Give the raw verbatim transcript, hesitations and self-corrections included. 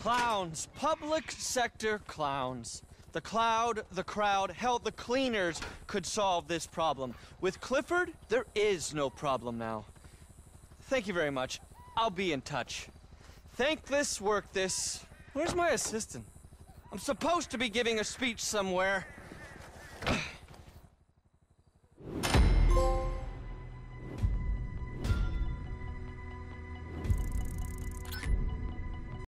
Clowns. Public sector clowns. The cloud, the crowd, hell, the cleaners could solve this problem. With Clifford, there is no problem now. Thank you very much. I'll be in touch. Thank this, work this. Where's my assistant? I'm supposed to be giving a speech somewhere.